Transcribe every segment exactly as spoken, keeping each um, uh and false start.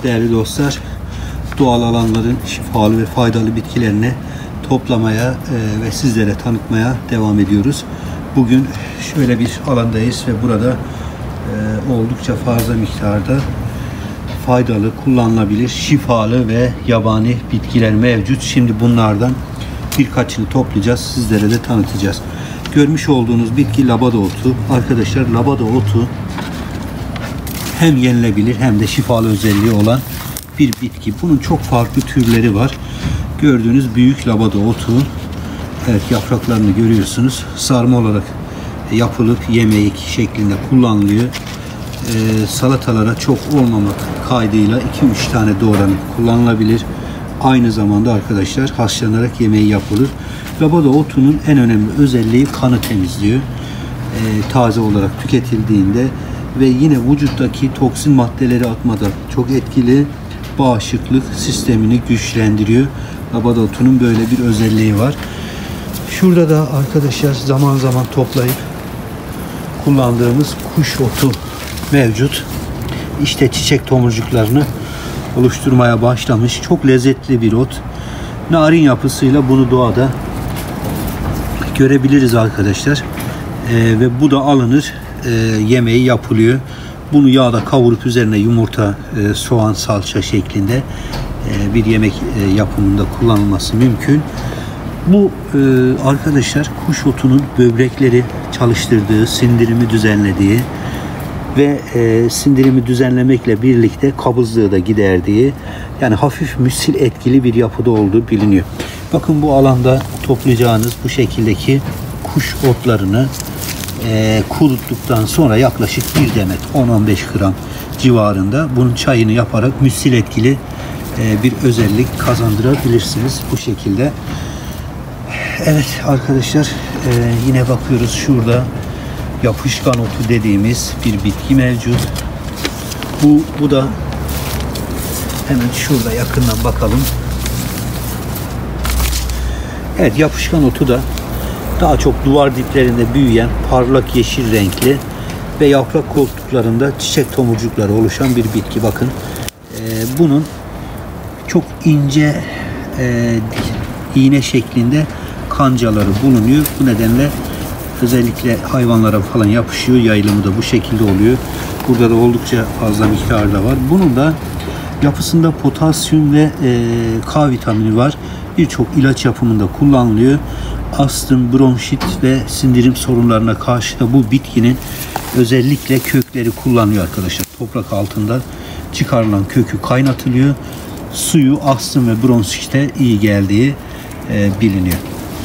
değerli dostlar, doğal alanların şifalı ve faydalı bitkilerini toplamaya e, ve sizlere tanıtmaya devam ediyoruz. Bugün şöyle bir alandayız ve burada e, oldukça fazla miktarda faydalı, kullanılabilir, şifalı ve yabani bitkiler mevcut. Şimdi bunlardan birkaçını toplayacağız, sizlere de tanıtacağız. Görmüş olduğunuz bitki labada otu. Arkadaşlar, labada otu hem yenilebilir hem de şifalı özelliği olan bir bitki. Bunun çok farklı türleri var. Gördüğünüz büyük labada otu. Evet, yapraklarını görüyorsunuz. Sarma olarak yapılıp yemek şeklinde kullanılıyor. Ee, salatalara çok olmamak kaydıyla iki üç tane doğranıp kullanılabilir. Aynı zamanda arkadaşlar haşlanarak yemeği yapılır. Labada otunun en önemli özelliği kanı temizliyor. Ee, taze olarak tüketildiğinde ve yine vücuttaki toksin maddeleri atmada çok etkili, bağışıklık sistemini güçlendiriyor. Labada otunun böyle bir özelliği var. Şurada da arkadaşlar zaman zaman toplayıp kullandığımız kuş otu mevcut. İşte çiçek tomurcuklarını oluşturmaya başlamış. Çok lezzetli bir ot. Narin yapısıyla bunu doğada görebiliriz arkadaşlar. Ee, ve bu da alınır, e, yemeği yapılıyor. Bunu yağda kavurup üzerine yumurta, e, soğan, salça şeklinde e, bir yemek e, yapımında kullanılması mümkün. Bu e, arkadaşlar kuş otunun böbrekleri çalıştırdığı, sindirimi düzenlediği ve e, sindirimi düzenlemekle birlikte kabızlığı da giderdiği, yani hafif müsil etkili bir yapıda olduğu biliniyor. Bakın, bu alanda toplayacağınız bu şekildeki kuş otlarını e, kuruttuktan sonra yaklaşık bir demet on on beş gram civarında bunun çayını yaparak müsil etkili e, bir özellik kazandırabilirsiniz bu şekilde. Evet arkadaşlar, e, yine bakıyoruz, şurada yapışkan otu dediğimiz bir bitki mevcut. Bu, bu da hemen şurada yakından bakalım. Evet, yapışkan otu da daha çok duvar diplerinde büyüyen parlak yeşil renkli ve yaprak koltuklarında çiçek tomurcukları oluşan bir bitki. Bakın, e, bunun çok ince e, iğne şeklinde kancaları bulunuyor. Bu nedenle özellikle hayvanlara falan yapışıyor. Yayılımı da bu şekilde oluyor. Burada da oldukça fazla miktarda var. Bunun da yapısında potasyum ve e, K vitamini var. Birçok ilaç yapımında kullanılıyor. Astım, bronşit ve sindirim sorunlarına karşı da bu bitkinin özellikle kökleri kullanılıyor arkadaşlar. Toprak altından çıkarılan kökü kaynatılıyor. Suyu astım ve bronşite iyi geldiği e, biliniyor.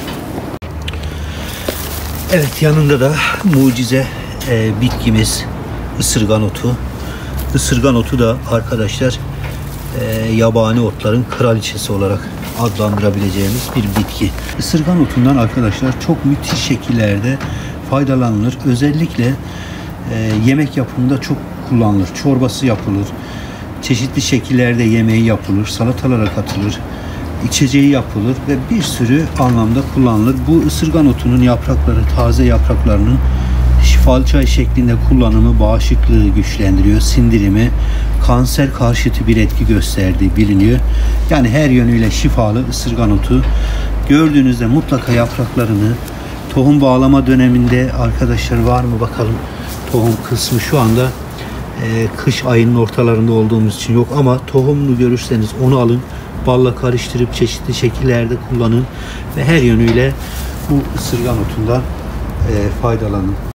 Evet, yanında da mucize e, bitkimiz ısırgan otu. Isırgan otu da arkadaşlar e, yabani otların kraliçesi olarak adlandırabileceğimiz bir bitki. Isırgan otundan arkadaşlar çok müthiş şekillerde faydalanılır. Özellikle e, yemek yapımında çok kullanılır. Çorbası yapılır. Çeşitli şekillerde yemeği yapılır. Salatalara katılır. İçeceği yapılır ve bir sürü anlamda kullanılır. Bu ısırgan otunun yaprakları, taze yapraklarının şifalı çay şeklinde kullanımı bağışıklığı güçlendiriyor. Sindirimi, kanser karşıtı bir etki gösterdiği biliniyor. Yani her yönüyle şifalı ısırgan otu. Gördüğünüzde mutlaka yapraklarını, tohum bağlama döneminde arkadaşlar var mı bakalım, tohum kısmı şu anda e, kış ayının ortalarında olduğumuz için yok, ama tohumunu görürseniz onu alın. Balla karıştırıp çeşitli şekillerde kullanın ve her yönüyle bu ısırgan otundan e, faydalanın.